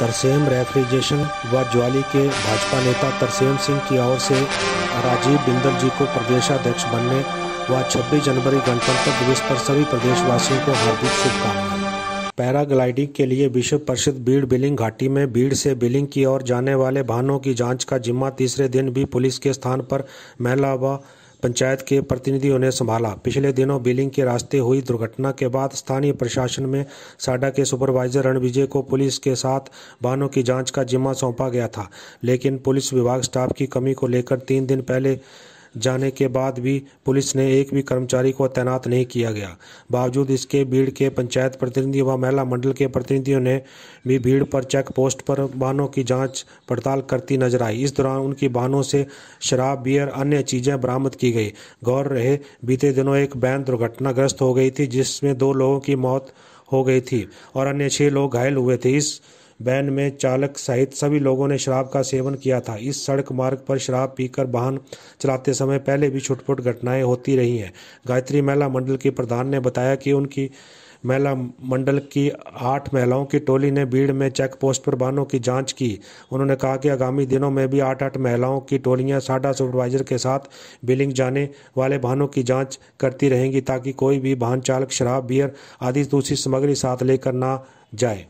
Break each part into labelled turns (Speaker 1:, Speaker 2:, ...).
Speaker 1: Tarsem refrigeration व ज्वाली के भाजपा नेता तरसेम सिंह की ओर से राजीव बिंदल जी को प्रदेशाध्यक्ष बनने व 26 जनवरी गणतंत्र दिवस पर सभी प्रदेशवासियों को हार्दिक शुभकामनाएं। पैराग्लाइडिंग के लिए विश्व प्रसिद्ध बीड़ बिलिंग घाटी में भीड़ से बिलिंग की ओर जाने वाले वाहनों की जांच का जिम्मा तीसरे दिन भी पुलिस के स्थान पर महिला व पंचायत के प्रतिनिधियों ने संभाला। पिछले दिनों बिलिंग के रास्ते हुई दुर्घटना के बाद स्थानीय प्रशासन में साडा के सुपरवाइजर रणविजय को पुलिस के साथ वाहनों की जांच का जिम्मा सौंपा गया था, लेकिन पुलिस विभाग स्टाफ की कमी को लेकर 3 दिन पहले जाने के बाद भी पुलिस ने एक भी कर्मचारी को तैनात नहीं किया गया। बावजूद इसके भीड़ के पंचायत प्रतिनिधि व महिला मंडल के प्रतिनिधियों ने भी भीड़ पर चेक पोस्ट पर वाहनों की जांच पड़ताल करती नजर आई। इस दौरान उनकी वाहनों से शराब, बियर, अन्य चीजें बरामद की गई। गौर रहे, बीते दिनों एक वैन दुर्घटनाग्रस्त हो गई थी जिसमें 2 लोगों की मौत हो गई थी और अन्य 6 लोग घायल हुए थे। इस वैन में चालक सहित सभी लोगों ने शराब का सेवन किया था। इस सड़क मार्ग पर शराब पीकर वाहन चलाते समय पहले भी छुटपुट घटनाएं होती रही हैं। गायत्री महिला मंडल की प्रधान ने बताया कि उनकी महिला मंडल की 8 महिलाओं की टोली ने भीड़ में चेक पोस्ट पर वाहनों की जांच की। उन्होंने कहा कि आगामी दिनों में भी 8-8 महिलाओं की टोलियां साडा सुपरवाइजर के साथ बिलिंग जाने वाले वाहनों की जांच करती रहेंगी ताकि कोई भी वाहन चालक शराब, बियर आदि दूसरी सामग्री साथ लेकर ना जाए।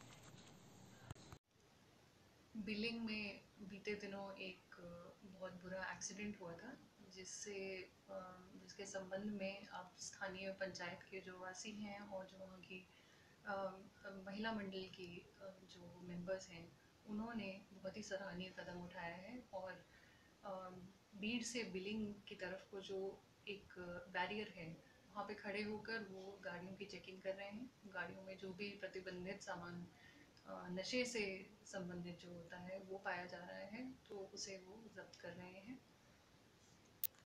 Speaker 2: बिलिंग में बीते दिनों एक बहुत बुरा एक्सीडेंट हुआ था जिसके संबंध में आप स्थानीय पंचायत के जो वासी हैं और जो वहाँ की महिला मंडल की जो मेंबर्स हैं, उन्होंने बहुत ही सराहनीय कदम उठाया है और बीड़ से बिलिंग की तरफ को जो एक बैरियर है वहाँ पे खड़े होकर वो गाड़ियों की चेकिंग कर रहे हैं। गाड़ियों में जो भी प्रतिबंधित सामान नशे से संबंधित जो होता है वो पाया जा रहा है तो उसे वो जब्त कर रहे हैं।